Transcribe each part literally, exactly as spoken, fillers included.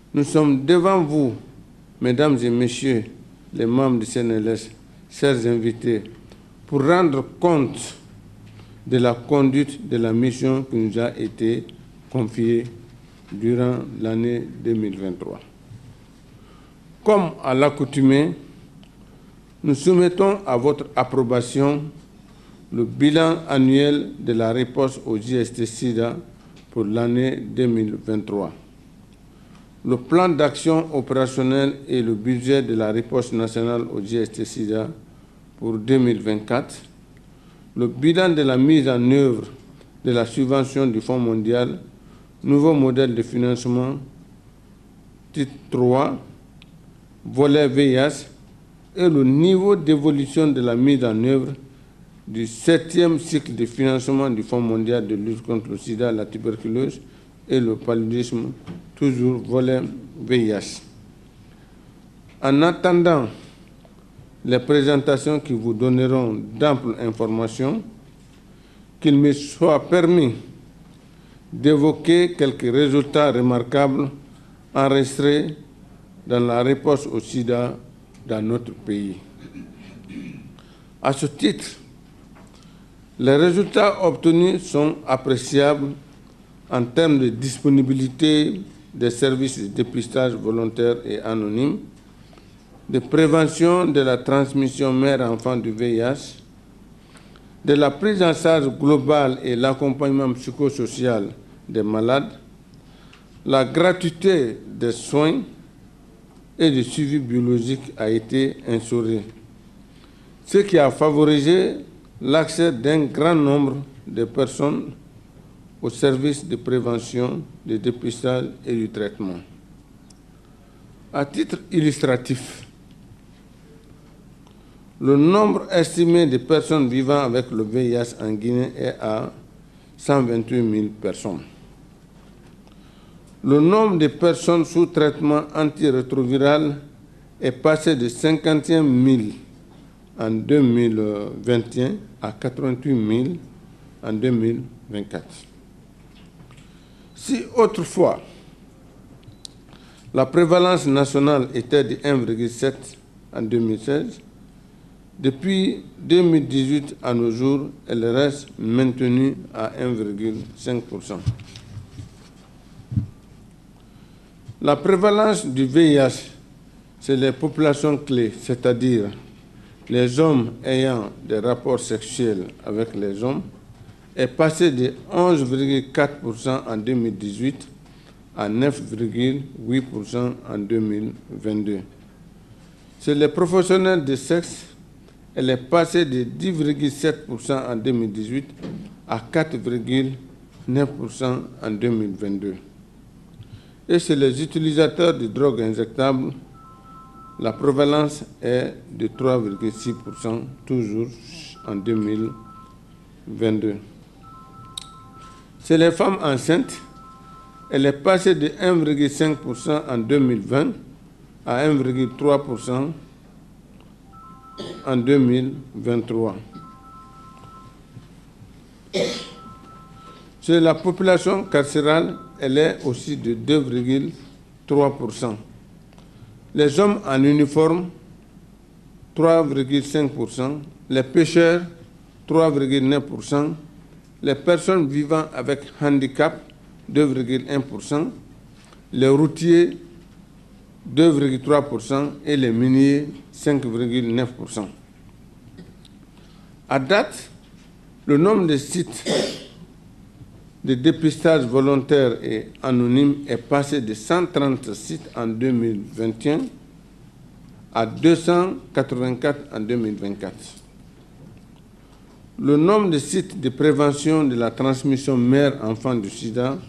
Nous sommes devant vous, mesdames et messieurs, les membres du C N L S, chers invités, pour rendre compte de la conduite de la mission qui nous a été confiée durant l'année deux mille vingt-trois. Comme à l'accoutumée, nous soumettons à votre approbation le bilan annuel de la réponse au J S T-Sida pour l'année deux mille vingt-trois, le plan d'action opérationnel et le budget de la réponse nationale au J S T-Sida pour deux mille vingt-quatre, le bilan de la mise en œuvre de la subvention du Fonds mondial, nouveau modèle de financement, titre trois, volet V I H, et le niveau d'évolution de la mise en œuvre du septième cycle de financement du Fonds mondial de lutte contre le sida, la tuberculose et le paludisme, toujours volet V I H. En attendant les présentations qui vous donneront d'amples informations, qu'il me soit permis d'évoquer quelques résultats remarquables enregistrés dans la réponse au sida dans notre pays. À ce titre, les résultats obtenus sont appréciables en termes de disponibilité des services de dépistage volontaire et anonyme, de prévention de la transmission mère-enfant du V I H, de la prise en charge globale et l'accompagnement psychosocial des malades, la gratuité des soins et du suivi biologique a été instaurée, ce qui a favorisé l'accès d'un grand nombre de personnes aux services de prévention, de dépistage et du traitement. À titre illustratif, le nombre estimé de personnes vivant avec le V I H en Guinée est à cent vingt-huit mille personnes. Le nombre de personnes sous traitement antirétroviral est passé de cinquante et un mille en deux mille vingt et un à quatre-vingt-huit mille en deux mille vingt-quatre. Si autrefois la prévalence nationale était de un virgule sept en deux mille seize, depuis deux mille dix-huit à nos jours, elle reste maintenue à un virgule cinq pour cent. La prévalence du V I H, c'est les populations clés, c'est-à-dire les hommes ayant des rapports sexuels avec les hommes, est passée de onze virgule quatre pour cent en deux mille dix-huit à neuf virgule huit pour cent en deux mille vingt-deux. Chez les professionnels de sexe, elle est passée de dix virgule sept pour cent en deux mille dix-huit à quatre virgule neuf pour cent en deux mille vingt-deux. Et chez les utilisateurs de drogues injectables, la prévalence est de trois virgule six pour cent, toujours en deux mille vingt-deux. Chez les femmes enceintes, elle est passée de un virgule cinq pour cent en deux mille vingt à un virgule trois pour cent en deux mille vingt-trois. Chez la population carcérale, elle est aussi de deux virgule trois pour cent. Les hommes en uniforme, trois virgule cinq pour cent. Les pêcheurs, trois virgule neuf pour cent. Les personnes vivant avec handicap, deux virgule un pour cent. Les routiers, deux virgule trois pour cent. Et les miniers, cinq virgule neuf pour cent. À date, le nombre de sites de dépistage volontaire et anonyme est passé de cent trente sites en deux mille vingt et un à deux cent quatre-vingt-quatre en deux mille vingt-quatre. Le nombre de sites de prévention de la transmission mère-enfant du sida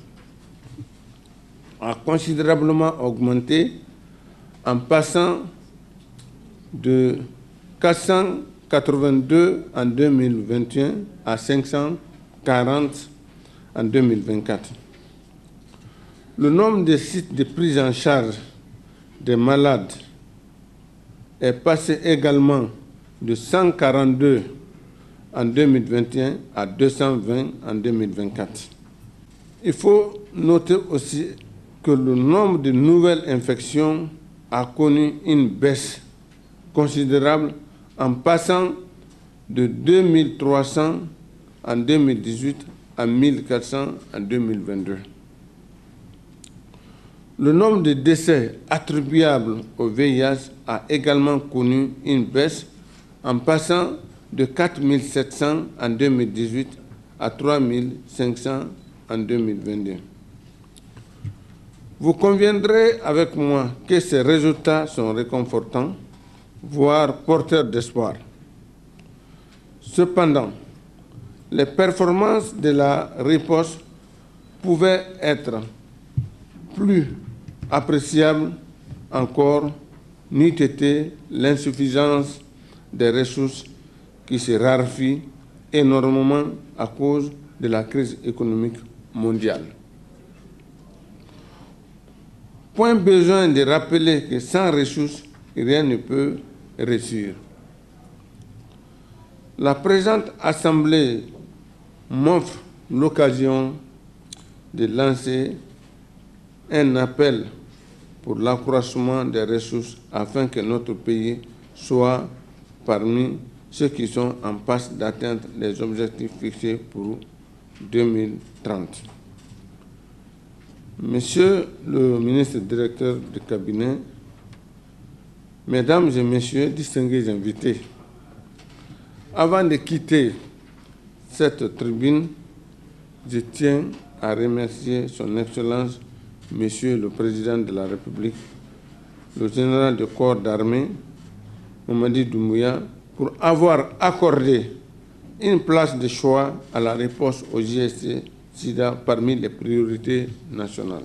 a considérablement augmenté en passant de quatre cent quatre-vingt-deux en deux mille vingt et un à cinq cent quarante en deux mille vingt-quatre. Le nombre de sites de prise en charge des malades est passé également de cent quarante-deux en deux mille vingt et un à deux cent vingt en deux mille vingt-quatre. Il faut noter aussi que le nombre de nouvelles infections a connu une baisse considérable en passant de deux mille trois cents en deux mille dix-huit à mille quatre cents en deux mille vingt-deux. Le nombre de décès attribuables au V I H a également connu une baisse en passant de quatre mille sept cents en deux mille dix-huit à trois mille cinq cents en deux mille vingt-deux. Vous conviendrez avec moi que ces résultats sont réconfortants, voire porteurs d'espoir. Cependant, les performances de la riposte pouvaient être plus appréciables encore, n'eût été l'insuffisance des ressources qui se raréfient énormément à cause de la crise économique mondiale. Point besoin de rappeler que sans ressources, rien ne peut réussir. La présente Assemblée m'offre l'occasion de lancer un appel pour l'accroissement des ressources afin que notre pays soit parmi ceux qui sont en passe d'atteindre les objectifs fixés pour deux mille trente. Monsieur le ministre directeur du cabinet, Mesdames et Messieurs, distingués invités, avant de quitter cette tribune, je tiens à remercier Son Excellence, Monsieur le Président de la République, le général de corps d'armée, Mamadi Doumbouya, pour avoir accordé une place de choix à la réponse au J S C SIDA parmi les priorités nationales.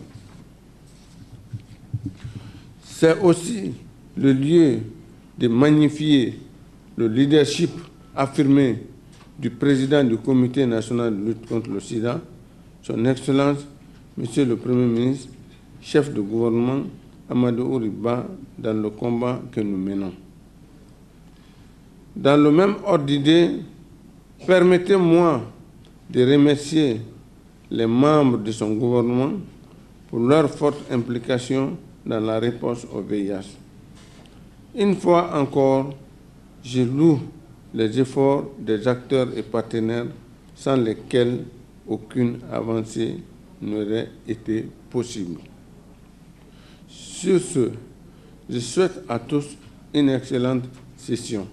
C'est aussi le lieu de magnifier le leadership affirmé du président du Comité national de lutte contre le sida, Son Excellence, Monsieur le Premier ministre, chef de gouvernement, Amadou Ouriba, dans le combat que nous menons. Dans le même ordre d'idée, permettez-moi de remercier les membres de son gouvernement pour leur forte implication dans la réponse au V I H. Une fois encore, je loue les efforts des acteurs et partenaires sans lesquels aucune avancée n'aurait été possible. Sur ce, je souhaite à tous une excellente session.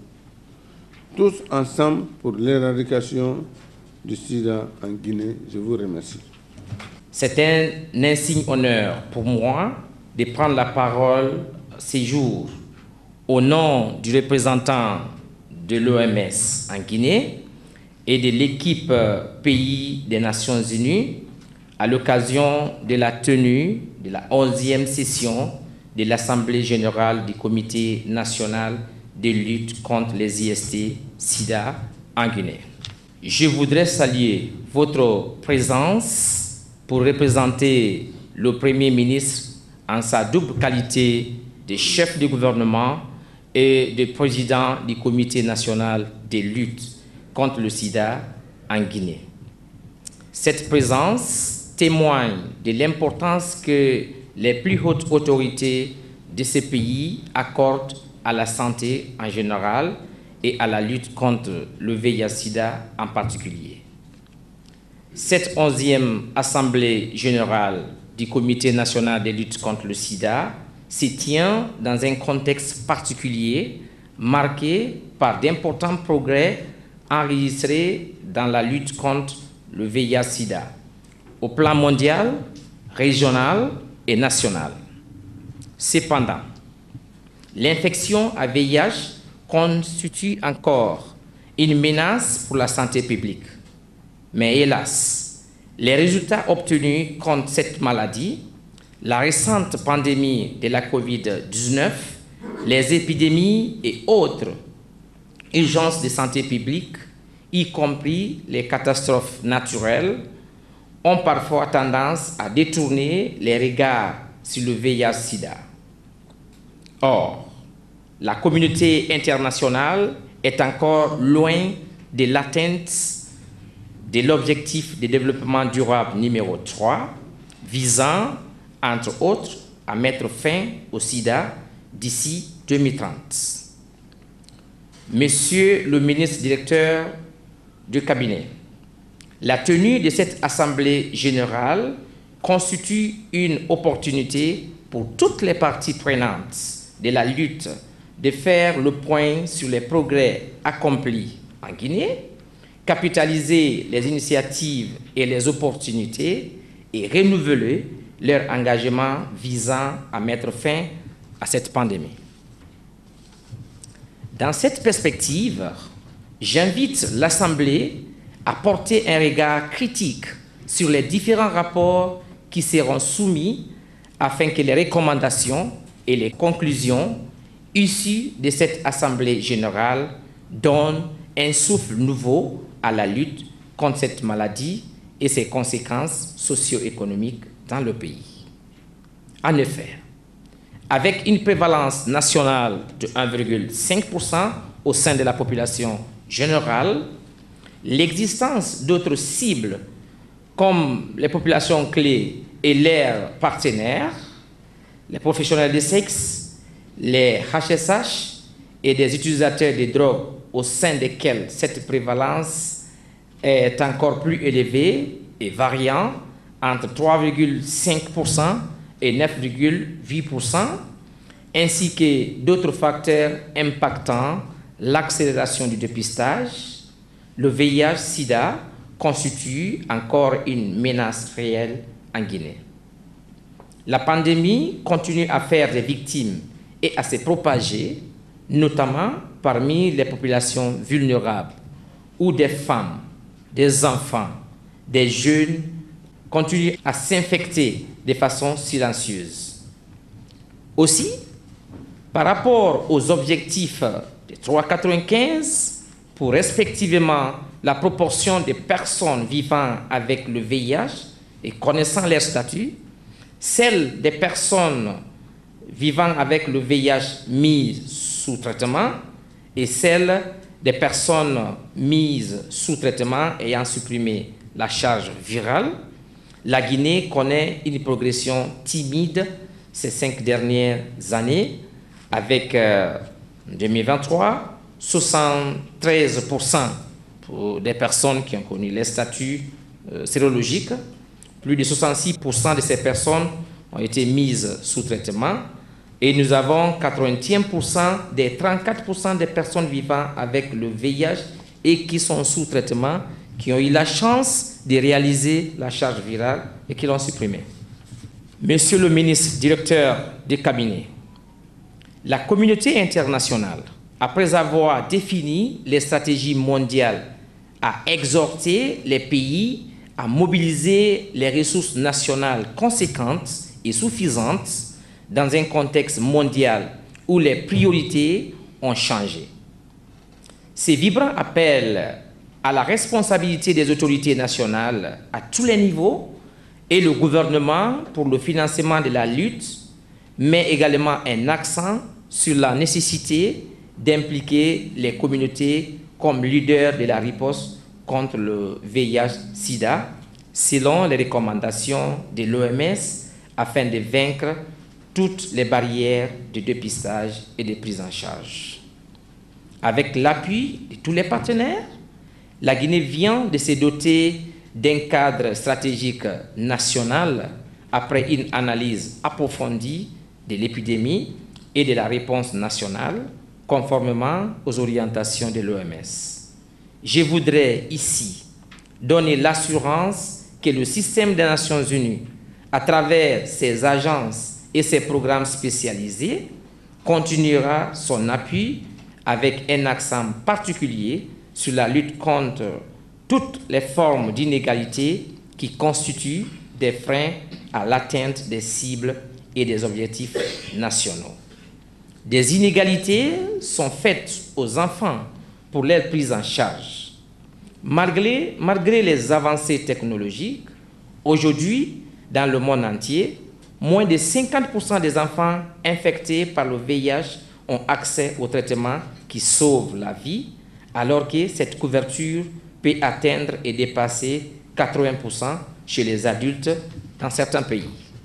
Tous ensemble pour l'éradication du sida en Guinée. Je vous remercie. C'est un insigne honneur pour moi de prendre la parole ces jours au nom du représentant de l'O M S en Guinée et de l'équipe pays des Nations Unies à l'occasion de la tenue de la onzième session de l'Assemblée générale du Comité national de lutte contre les I S T SIDA en Guinée. Je voudrais saluer votre présence pour représenter le Premier ministre en sa double qualité de chef de gouvernement et de président du Comité national de lutte contre le sida en Guinée. Cette présence témoigne de l'importance que les plus hautes autorités de ce pays accordent à la santé en général et à la lutte contre le V I H sida en particulier. Cette onzième Assemblée générale du Comité national de lutte contre le sida se tient dans un contexte particulier marqué par d'importants progrès enregistrés dans la lutte contre le V I H sida au plan mondial, régional et national. Cependant, l'infection à V I H constitue encore une menace pour la santé publique. Mais hélas, les résultats obtenus contre cette maladie, la récente pandémie de la COVID dix-neuf, les épidémies et autres urgences de santé publique, y compris les catastrophes naturelles, ont parfois tendance à détourner les regards sur le V I H sida. Or, la communauté internationale est encore loin de l'atteinte de l'objectif de développement durable numéro trois, visant entre autres, à mettre fin au sida d'ici deux mille trente. Monsieur le ministre directeur du cabinet, la tenue de cette assemblée générale constitue une opportunité pour toutes les parties prenantes de la lutte de faire le point sur les progrès accomplis en Guinée, capitaliser les initiatives et les opportunités et renouveler leur engagement visant à mettre fin à cette pandémie. Dans cette perspective, j'invite l'Assemblée à porter un regard critique sur les différents rapports qui seront soumis afin que les recommandations et les conclusions issues de cette Assemblée générale donnent un souffle nouveau à la lutte contre cette maladie et ses conséquences socio-économiques dans le pays. En effet, avec une prévalence nationale de un virgule cinq pour cent au sein de la population générale, l'existence d'autres cibles comme les populations clés et leurs partenaires, les professionnels de sexe, les H S H et des utilisateurs de drogue au sein desquels cette prévalence est encore plus élevée et variant entre trois virgule cinq pour cent et neuf virgule huit pour cent, ainsi que d'autres facteurs impactant l'accélération du dépistage, le V I H sida constitue encore une menace réelle en Guinée. La pandémie continue à faire des victimes et à se propager, notamment parmi les populations vulnérables, où des femmes, des enfants, des jeunes continuent à s'infecter de façon silencieuse. Aussi, par rapport aux objectifs de trois virgule quatre-vingt-quinze pour respectivement la proportion de personnes vivant avec le V I H et connaissant leur statut, celle des personnes vivant avec le V I H mises sous traitement et celle des personnes mises sous traitement ayant supprimé la charge virale, la Guinée connaît une progression timide ces cinq dernières années avec euh, en deux mille vingt-trois, soixante-treize pour cent pour des personnes qui ont connu les statuts euh, sérologiques. Plus de soixante-six pour cent de ces personnes ont été mises sous traitement et nous avons quatre-vingt-un pour cent des trente-quatre pour cent des personnes vivant avec le V I H et qui sont sous traitement, qui ont eu la chance de réaliser la charge virale et qui l'ont supprimée. Monsieur le ministre directeur du cabinet, la communauté internationale, après avoir défini les stratégies mondiales, a exhorté les pays à mobiliser les ressources nationales conséquentes et suffisantes dans un contexte mondial où les priorités ont changé. Ces vibrants appels à la responsabilité des autorités nationales à tous les niveaux et le gouvernement pour le financement de la lutte met également un accent sur la nécessité d'impliquer les communautés comme leaders de la riposte contre le V I H sida, selon les recommandations de l'O M S, afin de vaincre toutes les barrières de dépistage et de prise en charge. Avec l'appui de tous les partenaires, la Guinée vient de se doter d'un cadre stratégique national après une analyse approfondie de l'épidémie et de la réponse nationale, conformément aux orientations de l'O M S. Je voudrais ici donner l'assurance que le système des Nations Unies, à travers ses agences et ses programmes spécialisés, continuera son appui avec un accent particulier sur la lutte contre toutes les formes d'inégalité qui constituent des freins à l'atteinte des cibles et des objectifs nationaux. Des inégalités sont faites aux enfants pour leur prise en charge. Malgré, malgré les avancées technologiques, aujourd'hui, dans le monde entier, moins de cinquante pour cent des enfants infectés par le V I H ont accès au traitement qui sauve la vie, alors que cette couverture peut atteindre et dépasser quatre-vingts pour cent chez les adultes dans certains pays.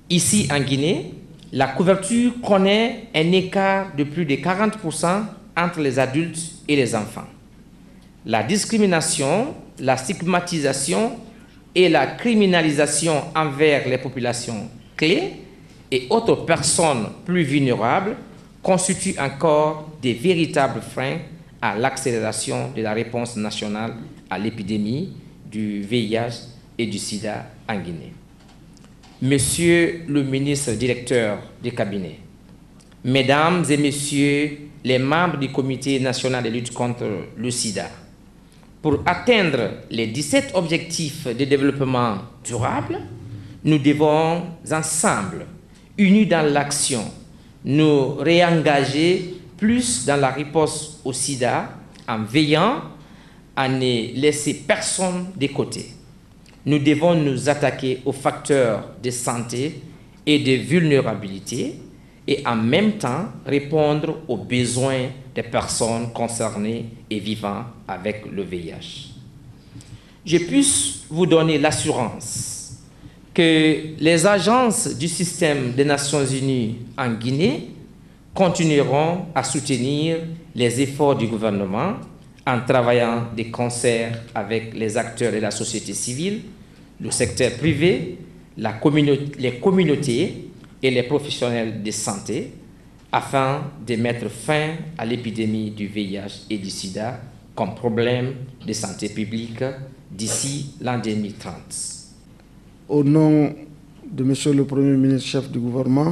Ici, en Guinée, la couverture connaît un écart de plus de quarante pour cent entre les adultes et les enfants. La discrimination, la stigmatisation et la criminalisation envers les populations clés et autres personnes plus vulnérables constituent encore des véritables freins à l'accélération de la réponse nationale à l'épidémie du V I H et du sida en Guinée. Monsieur le ministre directeur du cabinet, Mesdames et Messieurs les membres du Comité national de lutte contre le sida, pour atteindre les dix-sept objectifs de développement durable, nous devons ensemble, unis dans l'action, nous réengager plus dans la riposte au sida en veillant à ne laisser personne de côté. Nous devons nous attaquer aux facteurs de santé et de vulnérabilité et en même temps répondre aux besoins des personnes concernées et vivant avec le V I H. Je puisse vous donner l'assurance que les agences du système des Nations Unies en Guinée continueront à soutenir les efforts du gouvernement en travaillant de concert avec les acteurs de la société civile, le secteur privé, la communauté, les communautés et les professionnels de santé afin de mettre fin à l'épidémie du V I H et du sida comme problème de santé publique d'ici l'an deux mille trente. Au nom de Monsieur le Premier ministre, chef du gouvernement,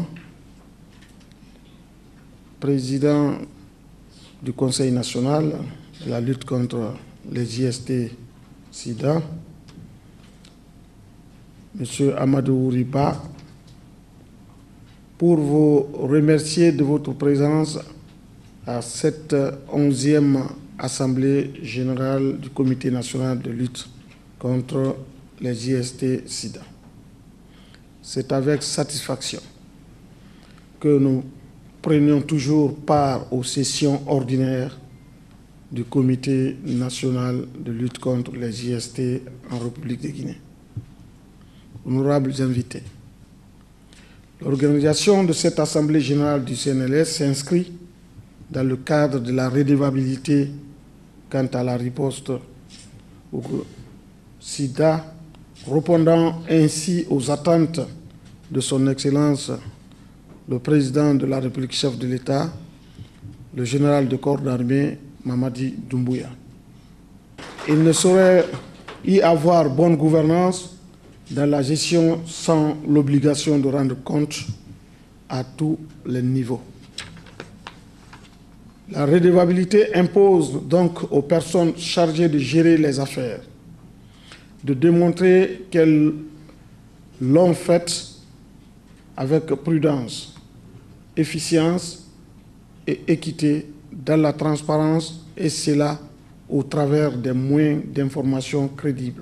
président du Conseil national de la lutte contre les I S T sida, Monsieur Amadou Riba, pour vous remercier de votre présence à cette onzième Assemblée générale du Comité national de lutte contre les I S T sida. C'est avec satisfaction que nous prenions toujours part aux sessions ordinaires du Comité national de lutte contre les I S T en République de Guinée. Honorables invités, l'organisation de cette Assemblée générale du C N L S s'inscrit dans le cadre de la redevabilité quant à la riposte au sida, répondant ainsi aux attentes de son Excellence le Président de la République, chef de l'État, le général de corps d'armée Mamadi Doumbouya. Il ne saurait y avoir bonne gouvernance dans la gestion sans l'obligation de rendre compte à tous les niveaux. La redevabilité impose donc aux personnes chargées de gérer les affaires de démontrer qu'elles l'ont fait avec prudence, efficience et équité dans la transparence, et cela au travers des moyens d'information crédibles.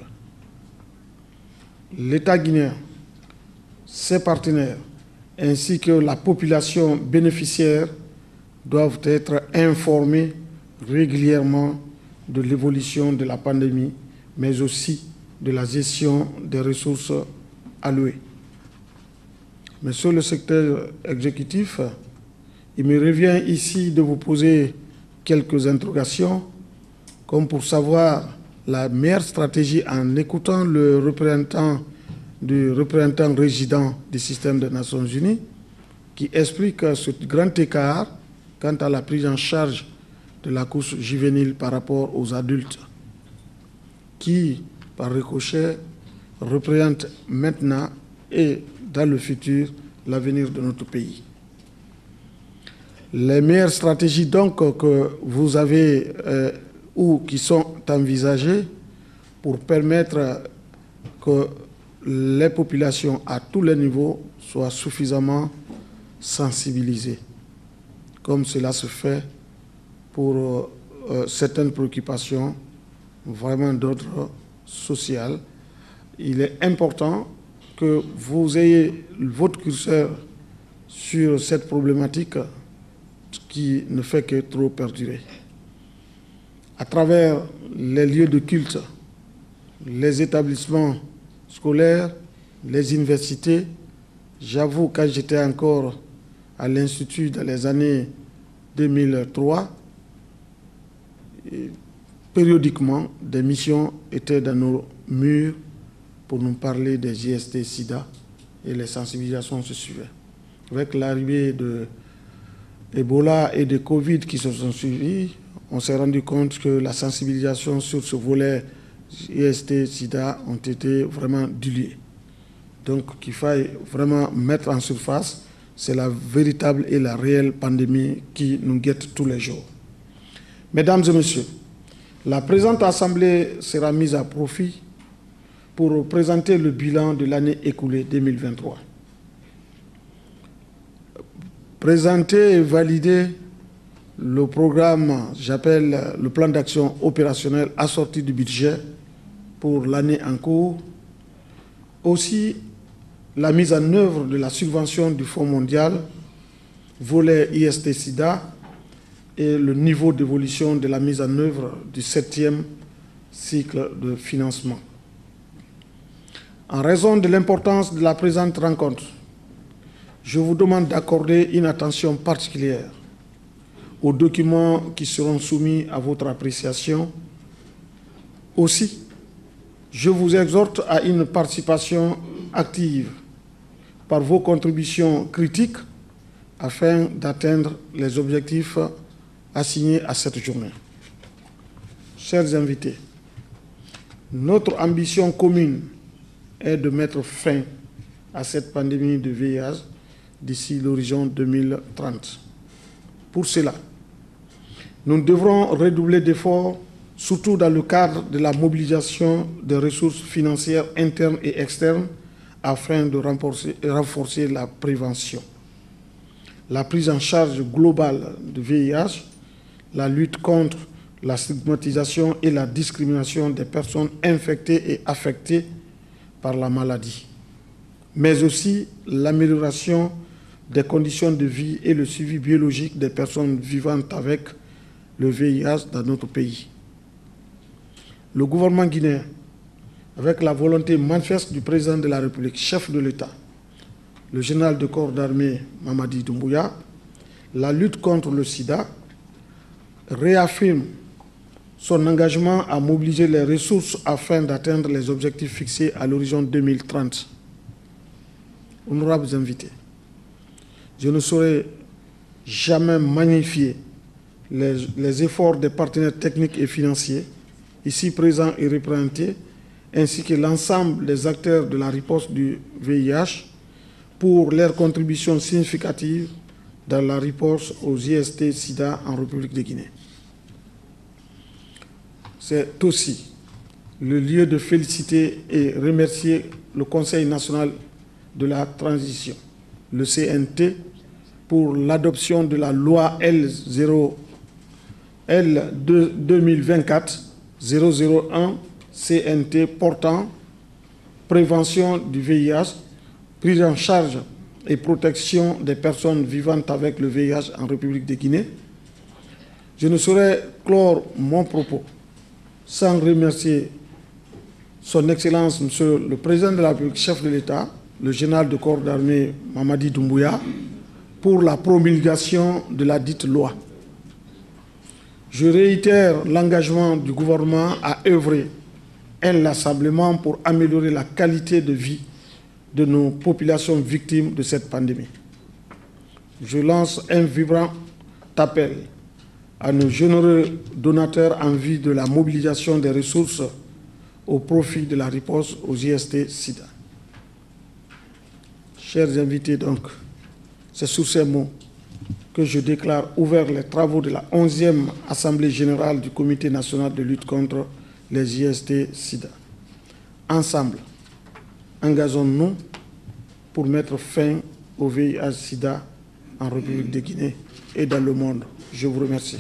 L'État guinéen, ses partenaires, ainsi que la population bénéficiaire doivent être informés régulièrement de l'évolution de la pandémie, mais aussi de la gestion des ressources allouées. Monsieur le secrétaire exécutif, il me revient ici de vous poser quelques interrogations, comme pour savoir la meilleure stratégie en écoutant le représentant du représentant résident du système des Nations Unies, qui explique ce grand écart quant à la prise en charge de la couche juvénile par rapport aux adultes, qui, par ricochet, représente maintenant et dans le futur l'avenir de notre pays. Les meilleures stratégies donc que vous avez euh, ou qui sont envisagées pour permettre que les populations à tous les niveaux soient suffisamment sensibilisées, comme cela se fait pour euh, certaines préoccupations vraiment d'ordre social. Il est important que vous ayez votre curseur sur cette problématique qui ne fait que trop perdurer. À travers les lieux de culte, les établissements scolaires, les universités, J'avoue, quand j'étais encore à l'Institut dans les années deux mille trois, périodiquement, des missions étaient dans nos murs pour nous parler des I S T sida et les sensibilisations se suivaient. Avec l'arrivée de Ebola et de Covid qui se sont suivis, on s'est rendu compte que la sensibilisation sur ce volet I S T sida ont été vraiment diluées. Donc qu'il faille vraiment mettre en surface, c'est la véritable et la réelle pandémie qui nous guette tous les jours. Mesdames et messieurs, la présente assemblée sera mise à profit pour présenter le bilan de l'année écoulée deux mille vingt-trois. Présenter et valider le programme, j'appelle le plan d'action opérationnel assorti du budget pour l'année en cours. Aussi, la mise en œuvre de la subvention du Fonds mondial, volet I S T sida, et le niveau d'évolution de la mise en œuvre du septième cycle de financement. En raison de l'importance de la présente rencontre, je vous demande d'accorder une attention particulière aux documents qui seront soumis à votre appréciation. Aussi, je vous exhorte à une participation active par vos contributions critiques afin d'atteindre les objectifs assignés à cette journée. Chers invités, notre ambition commune est de mettre fin à cette pandémie de V I H d'ici l'horizon deux mille trente. Pour cela, nous devrons redoubler d'efforts, surtout dans le cadre de la mobilisation des ressources financières internes et externes afin de renforcer, renforcer la prévention, la prise en charge globale du V I H, la lutte contre la stigmatisation et la discrimination des personnes infectées et affectées par la maladie, mais aussi l'amélioration des conditions de vie et le suivi biologique des personnes vivant avec le V I H dans notre pays. Le gouvernement guinéen, avec la volonté manifeste du président de la République, chef de l'État, le général de corps d'armée Mamadi Doumbouya, la lutte contre le sida, réaffirme son engagement à mobiliser les ressources afin d'atteindre les objectifs fixés à l'horizon deux mille trente. Honorables invités, je ne saurais jamais magnifier les, les efforts des partenaires techniques et financiers, ici présents et représentés, ainsi que l'ensemble des acteurs de la riposte du V I H pour leur contribution significative dans la riposte aux I S T sida en République de Guinée. C'est aussi le lieu de féliciter et remercier le Conseil national de la transition, le C N T, pour l'adoption de la loi L deux mille vingt-quatre zéro zéro un C N T portant prévention du V I H, prise en charge et protection des personnes vivant avec le V I H en République de Guinée. Je ne saurais clore mon propos sans remercier son Excellence, Monsieur le Président de la République, chef de l'État, le général de corps d'armée Mamadi Doumbouya, pour la promulgation de la dite loi. Je réitère l'engagement du gouvernement à œuvrer inlassablement pour améliorer la qualité de vie de nos populations victimes de cette pandémie. Je lance un vibrant appel à nos généreux donateurs en vue de la mobilisation des ressources au profit de la riposte aux I S T sida. Chers invités, donc, c'est sous ces mots que je déclare ouverts les travaux de la onzième Assemblée générale du Comité national de lutte contre les I S T sida. Ensemble, engageons-nous pour mettre fin au V I H sida en République de Guinée et dans le monde. Je vous remercie.